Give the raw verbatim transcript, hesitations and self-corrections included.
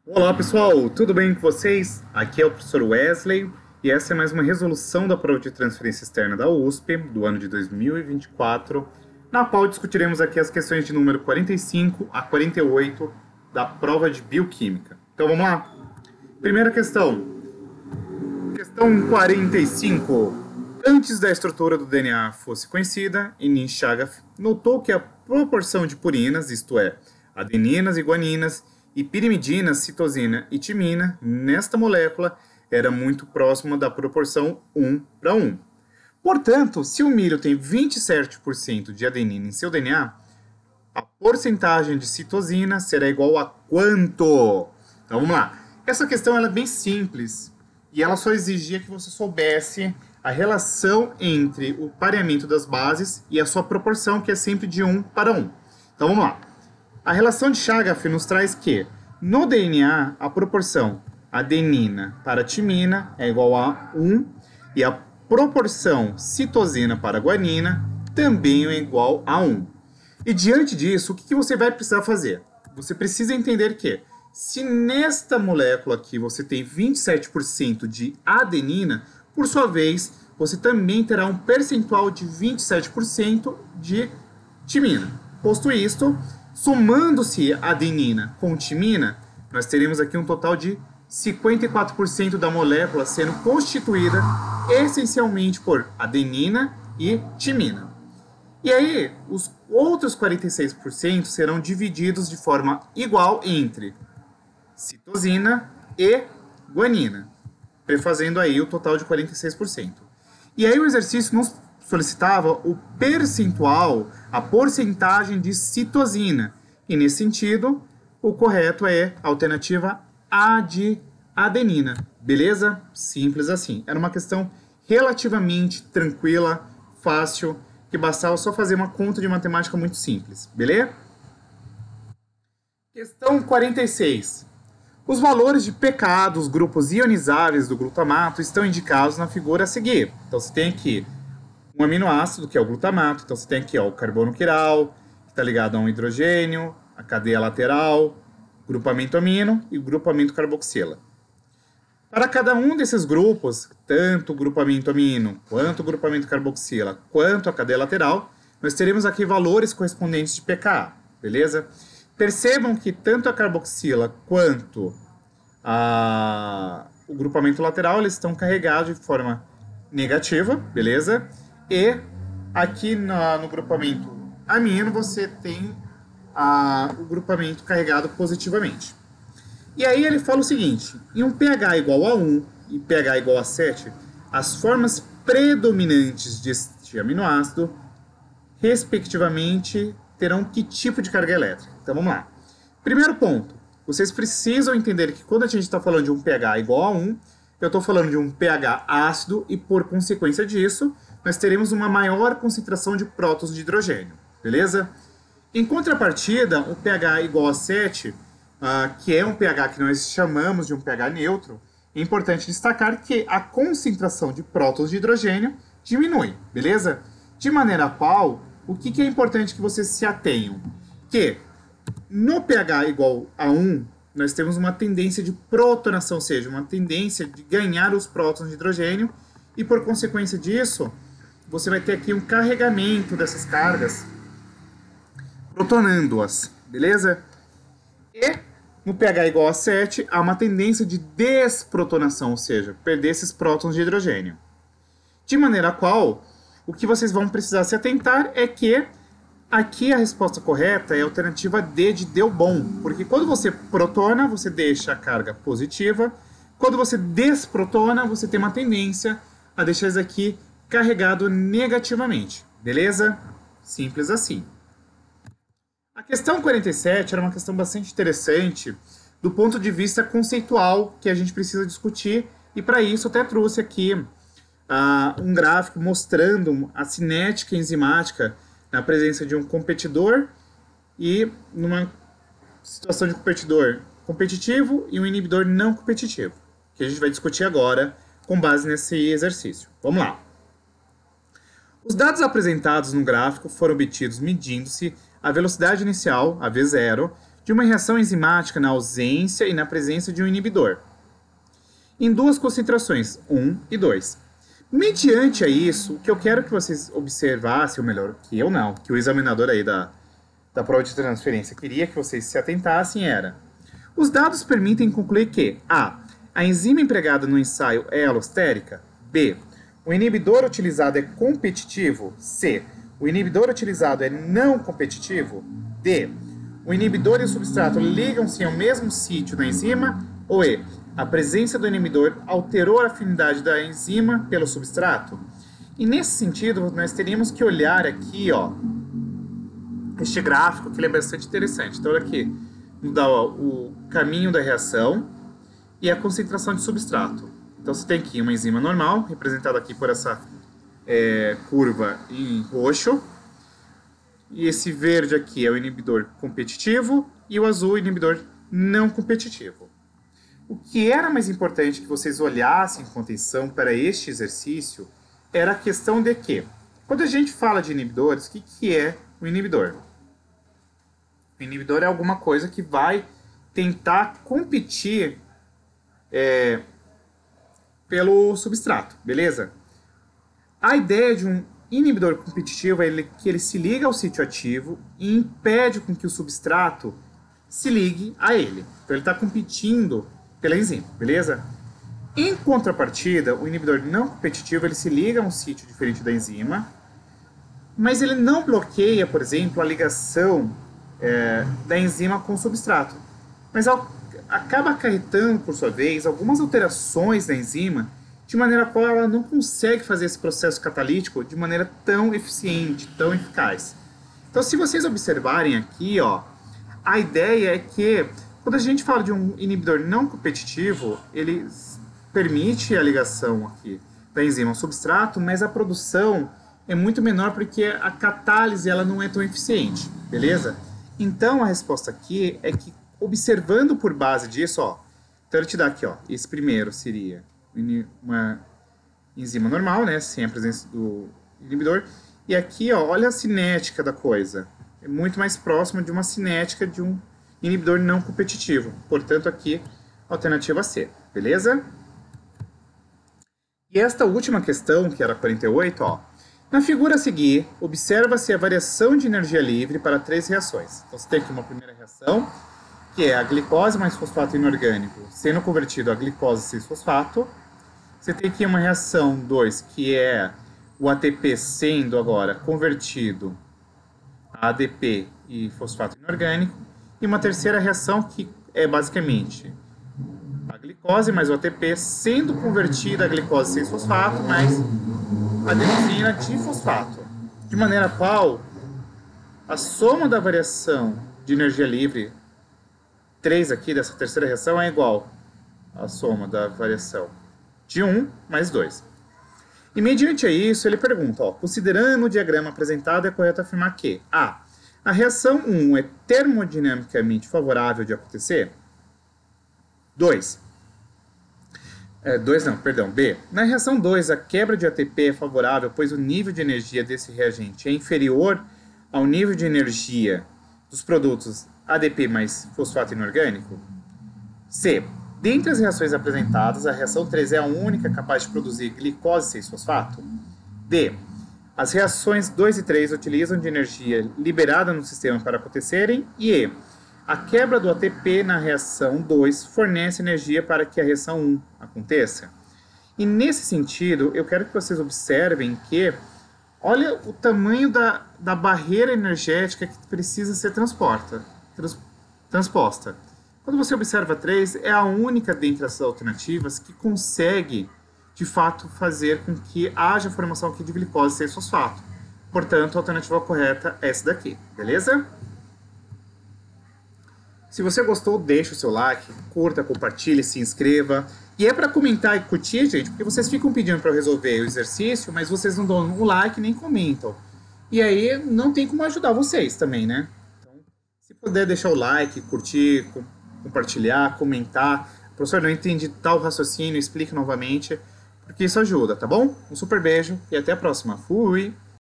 Olá pessoal, tudo bem com vocês? Aqui é o professor Wesley e essa é mais uma resolução da prova de transferência externa da U S P do ano de dois mil e vinte e quatro, na qual discutiremos aqui as questões de número quarenta e cinco a quarenta e oito da prova de Bioquímica. Então vamos lá? Primeira questão. Questão quarenta e cinco. Antes da estrutura do D N A fosse conhecida, Enin Chagas notou que a proporção de purinas, isto é, adeninas e guaninas, e pirimidinas, citosina e timina, nesta molécula, era muito próxima da proporção um para um. Portanto, se o milho tem vinte e sete por cento de adenina em seu D N A, a porcentagem de citosina será igual a quanto? Então vamos lá. Essa questão ela é bem simples e ela só exigia que você soubesse a relação entre o pareamento das bases e a sua proporção, que é sempre de um para um. Então vamos lá. A relação de Chagas nos traz que, no D N A, a proporção adenina para timina é igual a um e a proporção citosina para guanina também é igual a um. E diante disso, o que você vai precisar fazer? Você precisa entender que, se nesta molécula aqui você tem vinte e sete por cento de adenina, por sua vez, você também terá um percentual de vinte e sete por cento de timina. Posto isto, somando-se adenina com timina, nós teremos aqui um total de cinquenta e quatro por cento da molécula sendo constituída essencialmente por adenina e timina. E aí, os outros quarenta e seis por cento serão divididos de forma igual entre citosina e guanina, prefazendo aí o total de quarenta e seis por cento. E aí o exercício nos solicitava o percentual, a porcentagem de citosina. E nesse sentido, o correto é a alternativa A de adenina. Beleza? Simples assim. Era uma questão relativamente tranquila, fácil, que bastava só fazer uma conta de matemática muito simples. Beleza? Questão quarenta e seis. Os valores de pK dos grupos ionizáveis do glutamato estão indicados na figura a seguir. Então você tem aqui um aminoácido, que é o glutamato. Então você tem aqui ó, o carbono quiral, que está ligado a um hidrogênio, a cadeia lateral, grupamento amino e o grupamento carboxila. Para cada um desses grupos, tanto o grupamento amino, quanto o grupamento carboxila, quanto a cadeia lateral, nós teremos aqui valores correspondentes de pKa, beleza? Percebam que tanto a carboxila quanto a... o grupamento lateral eles estão carregados de forma negativa, beleza? E aqui na, no grupamento amino você tem a, o grupamento carregado positivamente. E aí ele fala o seguinte, em um pH igual a um e pH igual a sete, as formas predominantes deste aminoácido, respectivamente, terão que tipo de carga elétrica? Então vamos lá. Primeiro ponto, vocês precisam entender que quando a gente está falando de um pH igual a um, eu estou falando de um pH ácido e por consequência disso, nós teremos uma maior concentração de prótons de hidrogênio, beleza? Em contrapartida, o pH igual a sete, uh, que é um pH que nós chamamos de um pH neutro, é importante destacar que a concentração de prótons de hidrogênio diminui, beleza? De maneira qual, o que, que é importante que vocês se atenham? Que no pH igual a um, nós temos uma tendência de protonação, ou seja, uma tendência de ganhar os prótons de hidrogênio, e por consequência disso, você vai ter aqui um carregamento dessas cargas, protonando-as, beleza? E no pH igual a sete, há uma tendência de desprotonação, ou seja, perder esses prótons de hidrogênio. De maneira qual, o que vocês vão precisar se atentar é que aqui a resposta correta é a alternativa D de deu bom, porque quando você protona, você deixa a carga positiva, quando você desprotona, você tem uma tendência a deixar isso aqui carregado negativamente, beleza? Simples assim. A questão quarenta e sete era uma questão bastante interessante do ponto de vista conceitual que a gente precisa discutir, e para isso eu até trouxe aqui uh, um gráfico mostrando a cinética enzimática na presença de um competidor e numa situação de competidor competitivo e um inibidor não competitivo, que a gente vai discutir agora com base nesse exercício. Vamos lá. Os dados apresentados no gráfico foram obtidos medindo-se a velocidade inicial, a v zero, de uma reação enzimática na ausência e na presença de um inibidor, em duas concentrações, um e dois. Mediante a isso, o que eu quero que vocês observassem, ou melhor, que eu não, que o examinador aí da, da prova de transferência queria que vocês se atentassem era: os dados permitem concluir que a. A enzima empregada no ensaio é alostérica. B. O inibidor utilizado é competitivo. C. O inibidor utilizado é não competitivo. D. O inibidor e o substrato ligam-se ao mesmo sítio da enzima. Ou E. A presença do inibidor alterou a afinidade da enzima pelo substrato. E nesse sentido, nós teríamos que olhar aqui, ó, este gráfico, que ele é bastante interessante. Então, olha aqui, nos dá ó, o caminho da reação e a concentração de substrato. Então, você tem aqui uma enzima normal, representada aqui por essa é, curva em roxo. E esse verde aqui é o inibidor competitivo e o azul o inibidor não competitivo. O que era mais importante que vocês olhassem com atenção para este exercício era a questão de que, quando a gente fala de inibidores, o que, que é o inibidor? O inibidor é alguma coisa que vai tentar competir é, pelo substrato, beleza? A ideia de um inibidor competitivo é ele, que ele se liga ao sítio ativo e impede com que o substrato se ligue a ele. Então ele está competindo pela enzima, beleza? Em contrapartida, o inibidor não competitivo ele se liga a um sítio diferente da enzima, mas ele não bloqueia, por exemplo, a ligação é, da enzima com o substrato. Mas ao, acaba acarretando, por sua vez, algumas alterações da enzima, de maneira qual ela não consegue fazer esse processo catalítico de maneira tão eficiente, tão eficaz. Então, se vocês observarem aqui, ó, a ideia é que, quando a gente fala de um inibidor não competitivo, ele permite a ligação aqui da enzima ao substrato, mas a produção é muito menor porque a catálise ela não é tão eficiente, beleza? Então, a resposta aqui é que, observando por base disso, ó, então ele te dá aqui, ó, esse primeiro seria uma enzima normal, né, sem a presença do inibidor, e aqui, ó, olha a cinética da coisa, é muito mais próximo de uma cinética de um inibidor não competitivo, portanto aqui, alternativa C, beleza? E esta última questão, que era quarenta e oito, ó, na figura a seguir, observa-se a variação de energia livre para três reações. Então você tem aqui uma primeira reação, que é a glicose mais fosfato inorgânico sendo convertido a glicose seis fosfato. Você tem aqui uma reação dois, que é o A T P sendo agora convertido a A D P e fosfato inorgânico. E uma terceira reação que é basicamente a glicose mais o A T P sendo convertida a glicose seis fosfato mais adenosina difosfato. De maneira qual a soma da variação de energia livre três aqui dessa terceira reação é igual à soma da variação de um mais dois. E mediante a isso, ele pergunta, ó, considerando o diagrama apresentado, é correto afirmar que A. A reação um é termodinamicamente favorável de acontecer? dois. É, dois não, perdão, B. Na reação dois, a quebra de A T P é favorável, pois o nível de energia desse reagente é inferior ao nível de energia dos produtos A D P mais fosfato inorgânico? C. Dentre as reações apresentadas, a reação três é a única capaz de produzir glicose seis fosfato? D. As reações dois e três utilizam de energia liberada no sistema para acontecerem? E E. A quebra do A T P na reação dois fornece energia para que a reação um aconteça? E nesse sentido, eu quero que vocês observem que, olha o tamanho da, da barreira energética que precisa ser transporta, trans, transposta. Quando você observa três, é a única dentre essas alternativas que consegue, de fato, fazer com que haja formação aqui de glicose seis fosfato. Portanto, a alternativa correta é essa daqui, beleza? Se você gostou, deixa o seu like, curta, compartilhe, se inscreva. E é para comentar e curtir, gente, porque vocês ficam pedindo para eu resolver o exercício, mas vocês não dão um like nem comentam. E aí não tem como ajudar vocês também, né? Então, se puder deixar o like, curtir, compartilhar, comentar. Professor, não entendi tal raciocínio, explique novamente, porque isso ajuda, tá bom? Um super beijo e até a próxima. Fui!